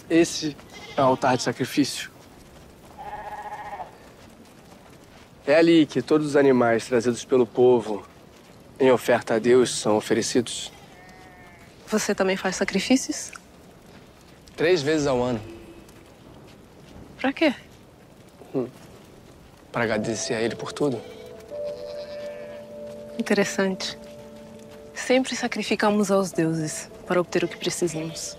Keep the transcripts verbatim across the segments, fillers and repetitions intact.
Esse é o altar de sacrifício. É ali que todos os animais trazidos pelo povo em oferta a Deus são oferecidos. Você também faz sacrifícios? Três vezes ao ano. Pra quê? Hum. Para agradecer a Ele por tudo. Interessante. Sempre sacrificamos aos deuses para obter o que precisamos.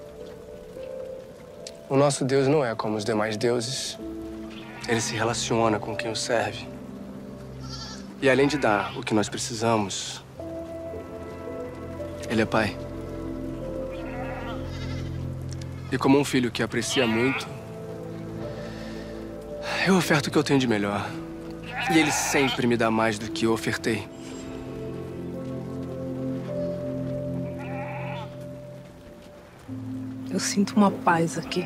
O nosso Deus não é como os demais deuses. Ele se relaciona com quem o serve. E além de dar o que nós precisamos, Ele é Pai. E como um filho que aprecia muito, eu oferto o que eu tenho de melhor. E Ele sempre me dá mais do que eu ofertei. Eu sinto uma paz aqui.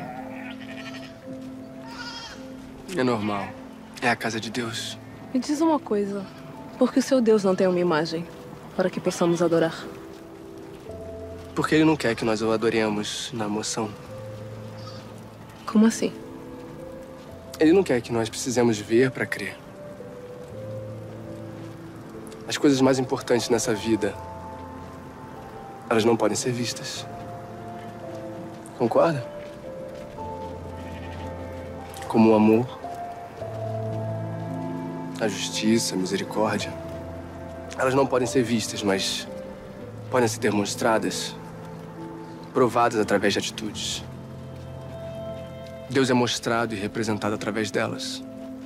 É normal. É a casa de Deus. Me diz uma coisa. Por que o seu Deus não tem uma imagem para que possamos adorar? Porque Ele não quer que nós o adoremos na emoção. Como assim? Ele não quer que nós precisemos ver para crer. As coisas mais importantes nessa vida, elas não podem ser vistas. Concorda? Como o amor, a justiça, a misericórdia. Elas não podem ser vistas, mas podem ser demonstradas, provadas através de atitudes. Deus é mostrado e representado através delas.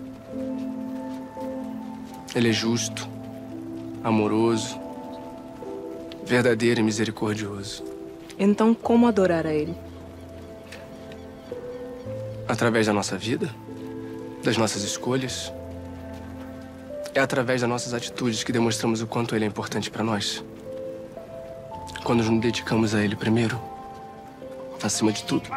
Ele é justo, amoroso, verdadeiro e misericordioso. Então, como adorar a Ele? Através da nossa vida, das nossas escolhas. É através das nossas atitudes que demonstramos o quanto Ele é importante para nós. Quando nos dedicamos a Ele primeiro, acima de tudo.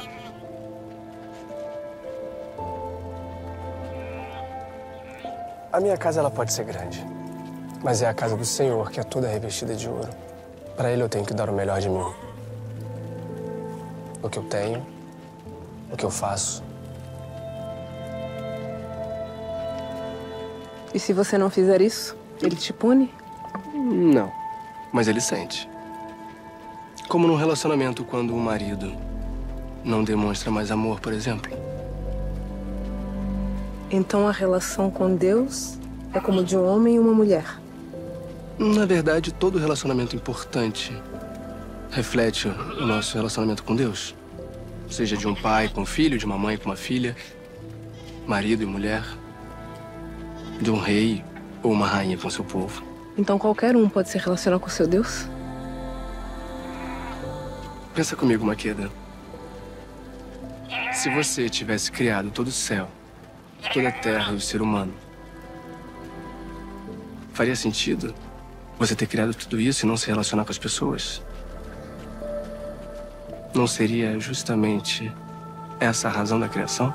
A minha casa ela pode ser grande, mas é a casa do Senhor que é toda revestida de ouro. Para Ele eu tenho que dar o melhor de mim. O que eu tenho, o que eu faço. E se você não fizer isso, Ele te pune? Não, mas Ele sente. Como num relacionamento quando o marido não demonstra mais amor, por exemplo. Então a relação com Deus é como de um homem e uma mulher. Na verdade, todo relacionamento importante reflete o nosso relacionamento com Deus. Seja de um pai com um filho, de uma mãe com uma filha, marido e mulher, de um rei ou uma rainha com seu povo. Então qualquer um pode se relacionar com seu Deus? Pensa comigo, Makeda. Se você tivesse criado todo o céu, toda a terra e o ser humano, faria sentido você ter criado tudo isso e não se relacionar com as pessoas? Não seria justamente essa a razão da criação?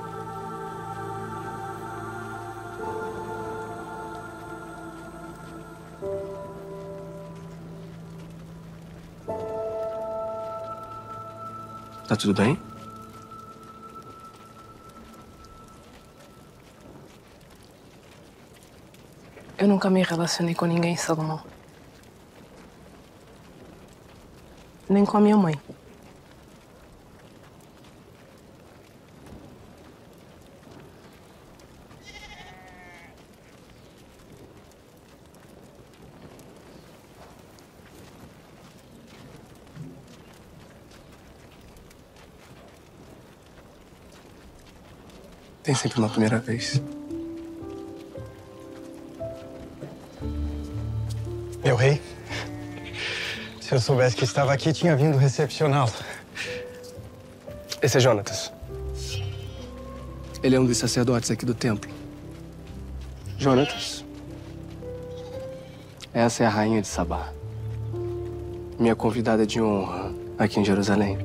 Tá tudo bem? Eu nunca me relacionei com ninguém, Salomão. Nem com a minha mãe. Tem sempre uma primeira vez. Meu rei, se eu soubesse que estava aqui, tinha vindo recepcioná-lo. Esse é Jonatas. Ele é um dos sacerdotes aqui do templo. Jonatas. Essa é a rainha de Sabá. Minha convidada de honra aqui em Jerusalém.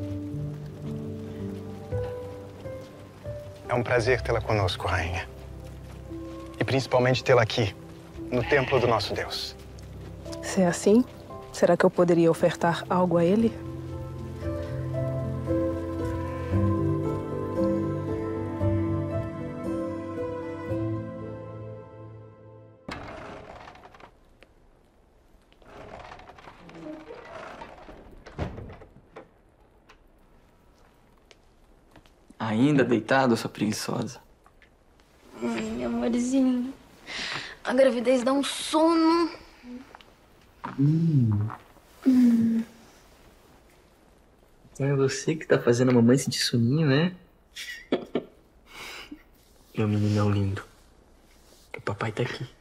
É um prazer tê-la conosco, rainha. E principalmente tê-la aqui, no templo do nosso Deus. Se é assim, será que eu poderia ofertar algo a Ele? Ainda deitado, sua preguiçosa? Ai, amorzinho. A gravidez dá um sono. Hum. Hum. Então é você que tá fazendo a mamãe sentir soninho, né? Meu meninão lindo. O papai tá aqui.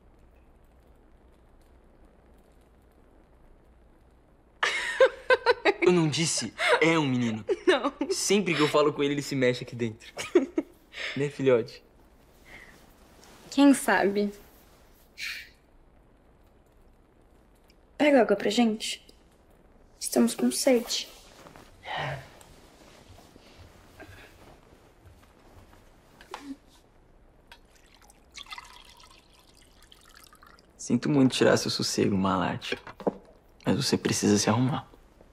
Eu não disse é um menino. Não. Sempre que eu falo com ele, ele se mexe aqui dentro. Né, filhote? Quem sabe? Pega água pra gente. Estamos com sede. Sinto muito tirar seu sossego, Malate. Mas você precisa se arrumar.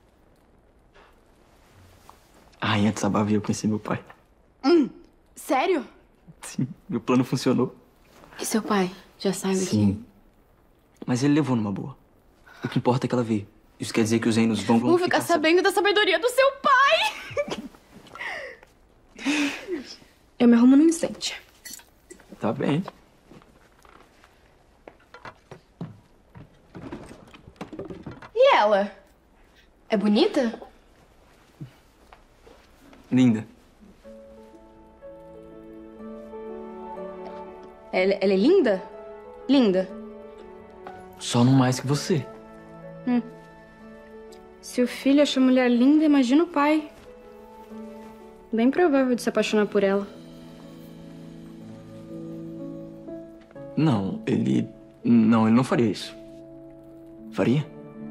A rainha de Sabá veio conhecer meu pai. Hum, sério? Sim, meu plano funcionou. E seu pai? Já sabe? Sim. Mas ele levou numa boa. O que importa é que ela veio. Isso quer dizer que os reinos vão... Vou ficar sabendo da sabedoria do seu pai! Eu me arrumo num instante. Tá bem. E ela? É bonita? Linda. Ela, ela é linda? Linda. Só não mais que você. Hum. Se o filho acha a mulher linda, imagina o pai. Bem provável de se apaixonar por ela. Não, ele... Não, ele não faria isso. Faria?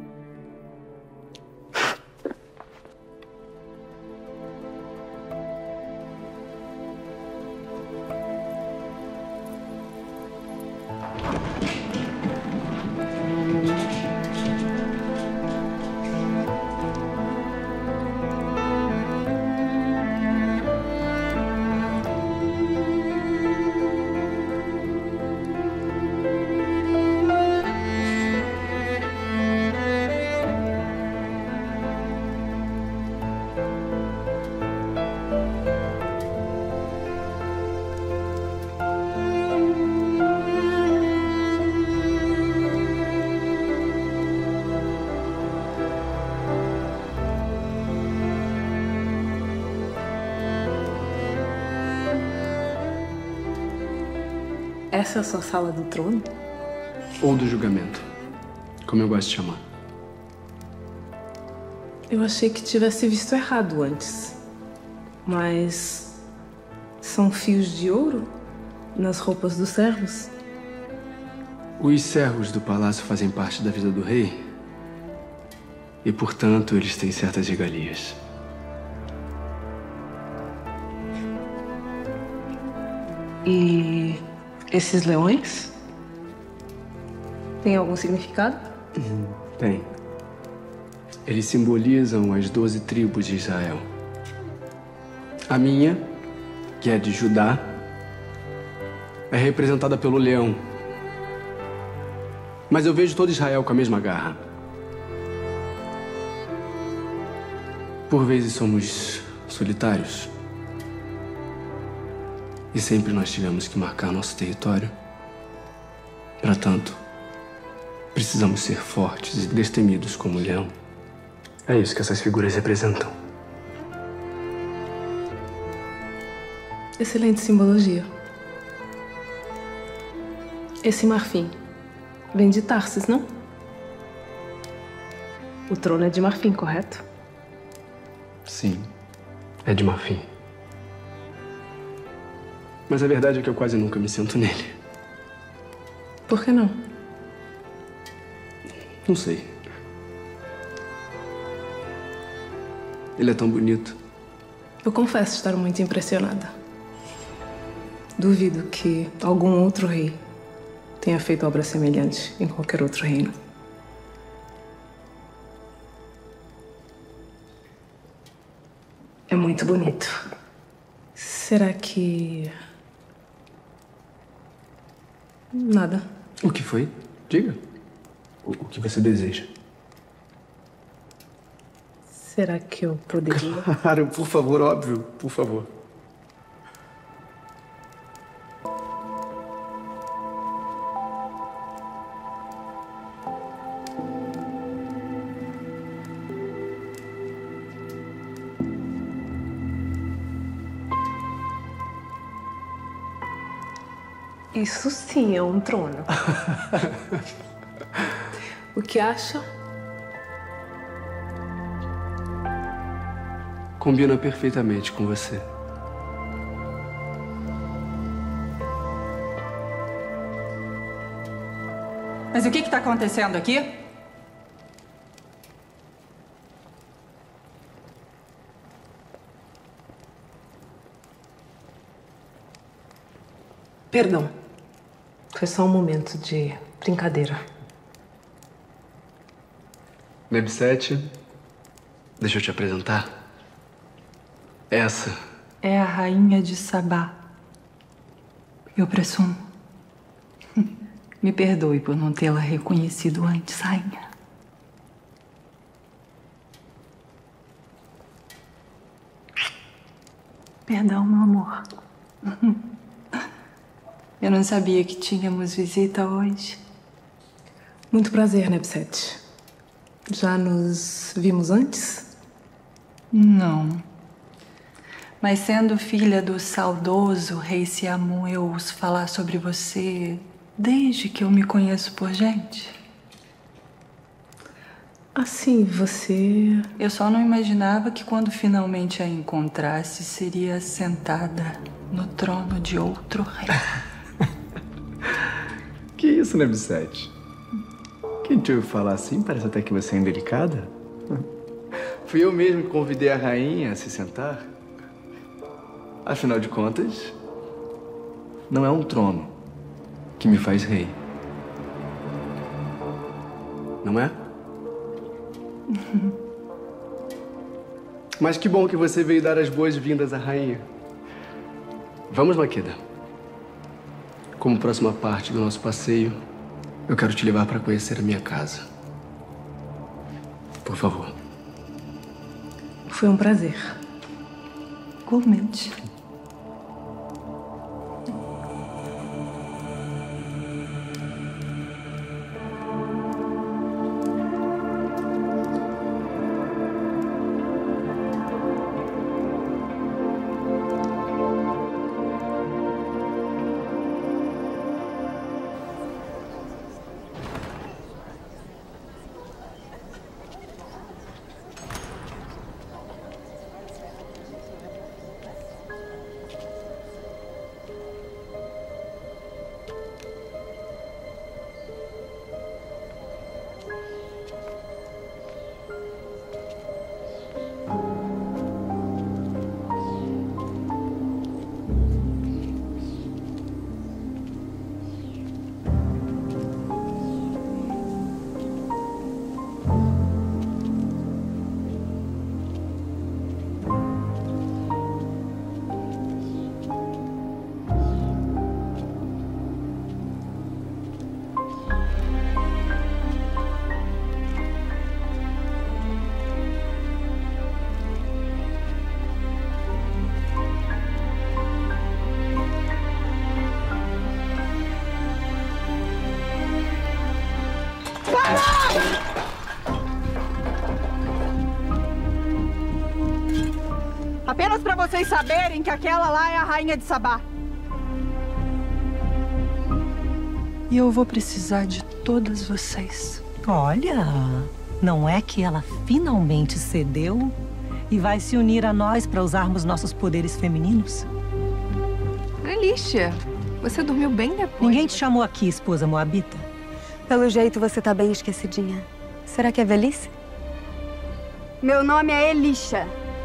Essa é a sua sala do trono? Ou do julgamento, como eu gosto de chamar. Eu achei que tivesse visto errado antes. Mas... são fios de ouro nas roupas dos servos? Os servos do palácio fazem parte da vida do rei. E, portanto, eles têm certas regalias. E... esses leões? Tem algum significado? Uhum, tem. Eles simbolizam as doze tribos de Israel. A minha, que é de Judá, é representada pelo leão. Mas eu vejo todo Israel com a mesma garra. Por vezes somos solitários. E sempre nós tivemos que marcar nosso território. Para tanto, precisamos ser fortes e destemidos como o leão. É isso que essas figuras representam. Excelente simbologia. Esse marfim vem de Tarsis, não? O trono é de marfim, correto? Sim, é de marfim. Mas a verdade é que eu quase nunca me sento nele. Por que não? Não sei. Ele é tão bonito. Eu confesso estar muito impressionada. Duvido que algum outro rei tenha feito obra semelhante em qualquer outro reino. É muito bonito. Será que... nada. O que foi? Diga. O, o que você deseja? Será que eu poderia? Claro, por favor, óbvio, por favor. Isso sim é um trono. O que acha? Combina perfeitamente com você. Mas o que está acontecendo aqui? Perdão. Foi só um momento de brincadeira. Nebsete, deixa eu te apresentar. Essa É a rainha de Sabá. Eu presumo. Me perdoe por não tê-la reconhecido antes, rainha. Perdão, meu amor. Eu não sabia que tínhamos visita hoje. Muito prazer, Nebsete. Já nos vimos antes? Não. Mas sendo filha do saudoso rei Siamu, eu ouço falar sobre você desde que eu me conheço por gente. Assim, você... Eu só não imaginava que quando finalmente a encontrasse, seria sentada no trono de outro rei. Que isso, Nebsete? Quem te ouviu falar assim, parece até que você é indelicada. Fui eu mesmo que convidei a rainha a se sentar. Afinal de contas, não é um trono que me faz rei. não é? Mas que bom que você veio dar as boas-vindas à rainha. Vamos, Makeda. Como próxima parte do nosso passeio, eu quero te levar para conhecer a minha casa. Por favor. Foi um prazer. Igualmente. Apenas para vocês saberem que aquela lá é a rainha de Sabá. E eu vou precisar de todas vocês. Olha, não é que ela finalmente cedeu e vai se unir a nós para usarmos nossos poderes femininos? Alicia, você dormiu bem depois? Ninguém te chamou aqui, esposa moabita. Pelo jeito, você tá bem esquecidinha. Será que é velhice? Meu nome é Elisha.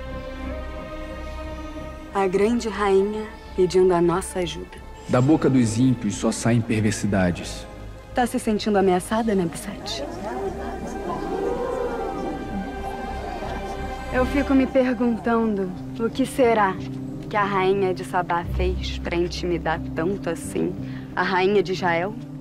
A grande rainha pedindo a nossa ajuda. Da boca dos ímpios só saem perversidades. Tá se sentindo ameaçada, Nebsete? Eu fico me perguntando o que será que a rainha de Sabá fez pra intimidar tanto assim a rainha de Israel?